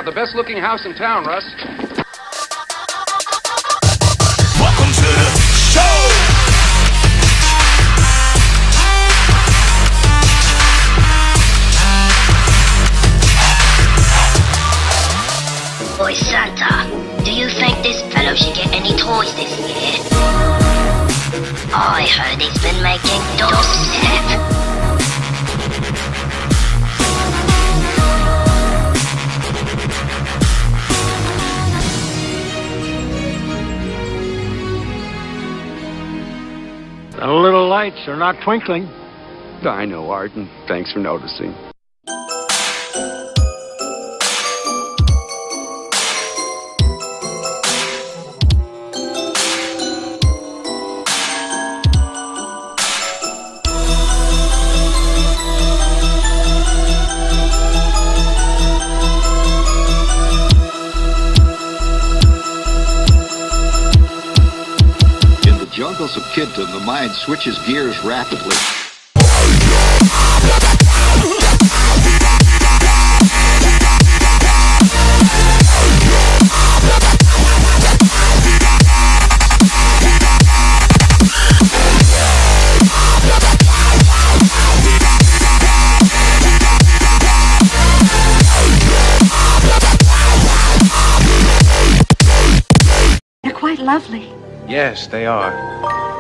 have the best looking house in town, Russ. Welcome to the show. Boy Santa, do you think this fellow should get any toys this year? I heard he's been making Dubstep. The little lights are not twinkling. I know, Art, and thanks for noticing. Jungles of kiddom, the mind switches gears rapidly. They're quite lovely. Yes, they are.